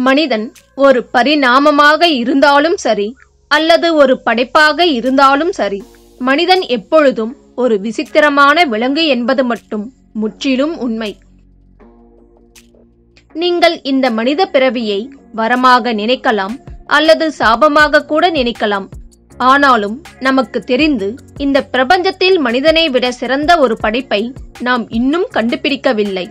மனிதன் ஒரு பரிணாமமாக இருந்தாலும் சரி அல்லது ஒரு படைப்பாக இருந்தாலும் சரி, மனிதன் எப்பொழுதும் ஒரு விசித்திரமான விலங்கு என்பது மட்டும் முற்றிலும் உண்மை. நீங்கள் இந்த மனித பிறவியை வரமாக நினைக்கலாம் அல்லது சாபமாக கூட நினைக்கலாம். ஆனாலும் நமக்கு தெரிந்து இந்த பிரபஞ்சத்தில் மனிதனை விட சிறந்த ஒரு படைப்பை நாம் இன்னும் கண்டுபிடிக்கவில்லை.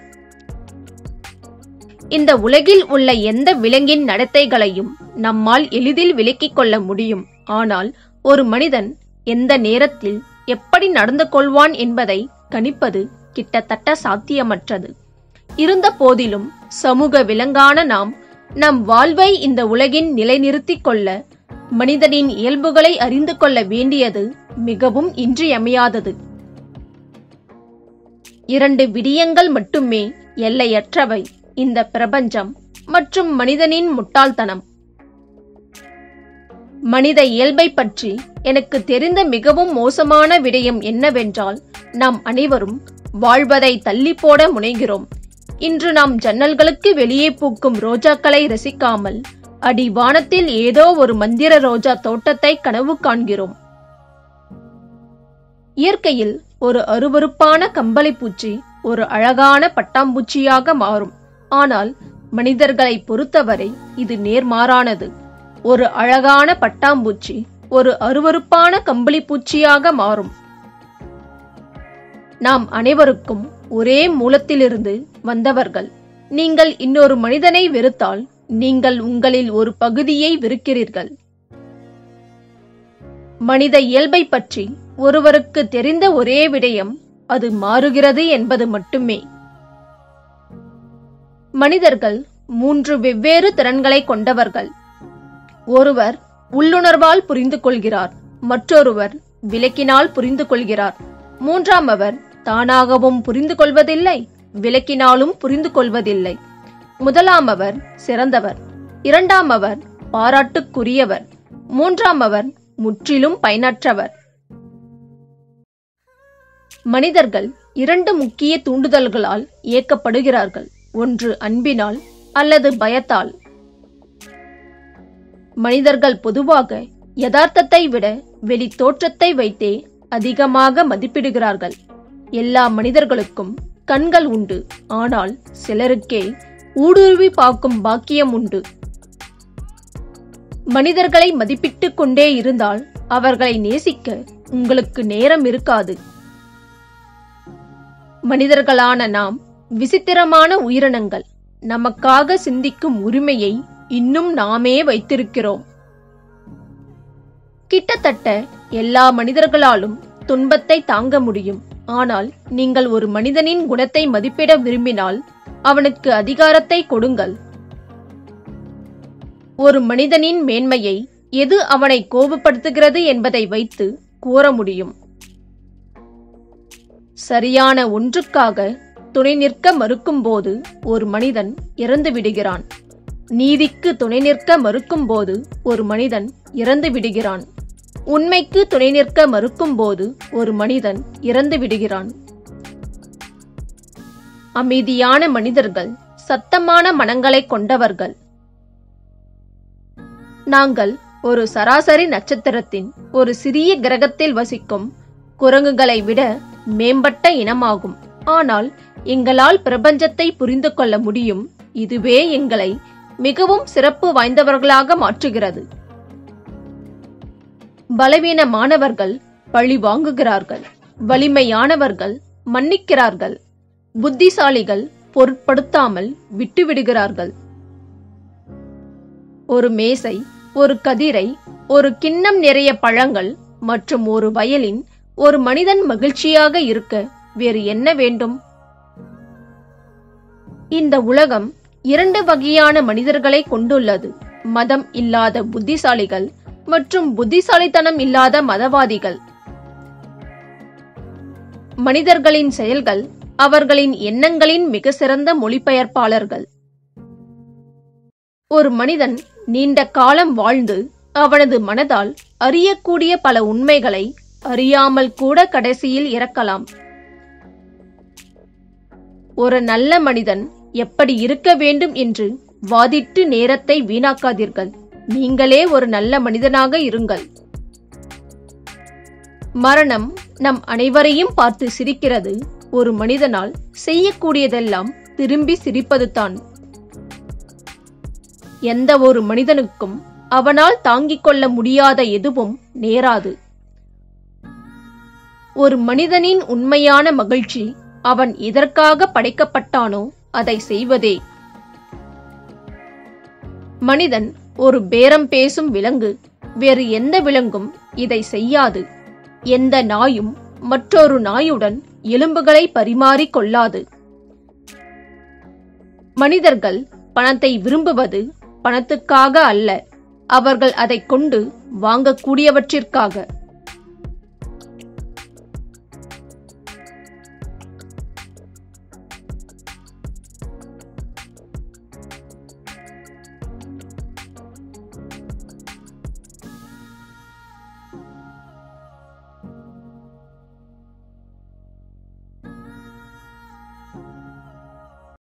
இந்த உலகில் உள்ள எந்த விலங்கின் நடத்தைகளையும் நம்மால் எளிதில் விலக்கிக் கொள்ள முடியும். ஆனால் ஒரு மனிதன் எந்த நேரத்தில் எப்படி நடந்து கொள்வான் என்பதை கணிப்பது கிட்டத்தட்ட சாத்தியமற்றது. இருந்த போதிலும் சமூக விலங்கான நாம் நம் வாழ்வை இந்த உலகின் நிலைநிறுத்திக் கொள்ள மனிதனின் இயல்புகளை அறிந்து கொள்ள வேண்டியது மிகவும் இன்றியமையாதது. 2 விடயங்கள் மட்டுமே எல்லையற்றவை: இந்த பிரபஞ்சம் மற்றும் மனிதனின் முட்டாள்தனம். மனித இயல்பை பற்றி எனக்கு தெரிந்த மிகவும் மோசமான விடயம் என்னவென்றால், நாம் அனைவரும் வாழ்வதை தள்ளி போட முனைகிறோம். இன்று நாம் ஜன்னல்களுக்கு வெளியே பூக்கும் ரோஜாக்களை ரசிக்காமல் அடிவானத்தில் ஏதோ ஒரு மந்திர ரோஜா தோட்டத்தை கனவு காண்கிறோம். இயற்கையில் ஒரு அருவருப்பான கம்பளிப்பூச்சி ஒரு அழகான பட்டாம்பூச்சியாக மாறும். ஆனால் மனிதர்களை பொறுத்தவரை இது நேர்மாறானது. ஒரு அழகான பட்டாம்பூச்சி ஒரு அருவருப்பான கம்பளிப்பூச்சியாக மாறும். நாம் அனைவருக்கும் ஒரே மூலத்திலிருந்து வந்தவர்கள். நீங்கள் இன்னொரு மனிதனை வெறுத்தால் நீங்கள் உங்களில் ஒரு பகுதியை வெறுக்கிறீர்கள். மனித இயல்பை பற்றி ஒருவருக்கு தெரிந்த ஒரே விடயம் அது மாறுகிறது என்பது மட்டுமே. மனிதர்கள் 3 வெவ்வேறு திறன்களை கொண்டவர்கள். ஒருவர் உள்ளுணர்வால் புரிந்து கொள்கிறார், மற்றொருவர் விளக்கினால் புரிந்து கொள்கிறார், மூன்றாமவர் தானாகவும் புரிந்து கொள்வதில்லை, விளக்கினாலும் புரிந்து கொள்வதில்லை. முதலாமவர் சிறந்தவர், இரண்டாமவர் பாராட்டுக்குரியவர், மூன்றாமவர் முற்றிலும் பயனற்றவர். மனிதர்கள் 2 முக்கிய தூண்டுதல்களால் இயக்கப்படுகிறார்கள். ஒன்று அன்பினால் அல்லது பயத்தால். மனிதர்கள் பொதுவாக யதார்த்தத்தை விட வெளி தோற்றத்தை வைத்தே அதிகமாக மதிப்பிடுகிறார்கள். எல்லா மனிதர்களுக்கும் கண்கள் உண்டு, ஆனால் சிலருக்கே ஊடுருவி பார்க்கும் பாக்கியம் உண்டு. மனிதர்களை மதிப்பிட்டுக் கொண்டே இருந்தால் அவர்களை நேசிக்க உங்களுக்கு நேரம் இருக்காது. மனிதர்களான நாம் விசித்திரமான உயிரினங்கள். நமக்காக சிந்திக்கும் உரிமையை இன்னும் நாமே வைத்திருக்கிறோம். கிட்டத்தட்ட எல்லா மனிதர்களாலும் துன்பத்தை தாங்க முடியும். ஆனால் நீங்கள் ஒரு மனிதனின் குணத்தை மதிப்பிட விரும்பினால் அவனுக்கு அதிகாரத்தை கொடுங்கள். ஒரு மனிதனின் மேன்மையை எது அவனை கோபப்படுத்துகிறது என்பதை வைத்து கூற முடியும். சரியான ஒன்றுக்காக துணை நிற்க மறுக்கும்போது ஒரு மனிதன் இறந்து விடுகிறான். நீதிக்கு துணை நிற்க மறுக்கும்போது ஒரு மனிதன் இறந்து விடுகிறான். உண்மைக்கு துணை நிற்க மறுக்கும்போது ஒரு மனிதன் இறந்து விடுகிறான். அமைதியான மனிதர்கள் சத்தமான மனங்களை கொண்டவர்கள். நாங்கள் ஒரு சராசரி நட்சத்திரத்தின் ஒரு சிறிய கிரகத்தில் வசிக்கும் குரங்குகளை விட மேம்பட்ட இனமாகும். ஆனால் எங்களால் பிரபஞ்சத்தை புரிந்து கொள்ள முடியும். இதுவே எங்களை மிகவும் சிறப்பு வாய்ந்தவர்களாக மாற்றுகிறது. பலவீனமானவர்கள் பழி வாங்குகிறார்கள், வலிமையானவர்கள் மன்னிக்கிறார்கள், புத்திசாலிகள் பொருட்படுத்தாமல் விட்டுவிடுகிறார்கள். ஒரு மேசை, ஒரு கதிரை, ஒரு கிண்ணம் நிறைய பழங்கள் மற்றும் ஒரு வயலின் ஒரு மனிதன் மகிழ்ச்சியாக இருக்க வேறு என்ன வேண்டும்? இந்த உலகம் 2 வகையான மனிதர்களை கொண்டுள்ளது: மதம் இல்லாத புத்திசாலிகள் மற்றும் புத்திசாலித்தனம் இல்லாத மதவாதிகள். மனிதர்களின் செயல்கள் அவர்களின் எண்ணங்களின் மிக சிறந்த மொழிபெயர்ப்பாளர்கள். ஒரு மனிதன் நீண்ட காலம் வாழ்ந்து அவனது மனதால் அறியக்கூடிய பல உண்மைகளை அறியாமல் கூட கடைசியில் இறக்கலாம். ஒரு நல்ல மனிதன் எப்படி இருக்க வேண்டும் என்று வாதிட்டு நேரத்தை வீணாக்காதீர்கள். நீங்களே ஒரு நல்ல மனிதனாக இருங்கள். மரணம் நம் அனைவரையும் பார்த்து சிரிக்கிறது. ஒரு மனிதனால் செய்யக்கூடியதெல்லாம் திரும்பி சிரிப்பதுதான். எந்த ஒரு மனிதனுக்கும் அவனால் தாங்கிக் கொள்ள முடியாத எதுவும் நேராது. ஒரு மனிதனின் உண்மையான மகிழ்ச்சி அவன் எதற்காக படைக்கப்பட்டானோ அதை செய்வதே. மனிதன் ஒரு பேரம் பேசும் விலங்கு. வேறு எந்த விலங்கும் இதை செய்யாது. எந்த நாயும் மற்றொரு நாயுடன் எலும்புகளை பரிமாறிக் கொள்ளாது. மனிதர்கள் பணத்தை விரும்புவது பணத்துக்காக அல்ல, அவர்கள் அதை கொண்டு வாங்கக்கூடியவற்றிற்காக.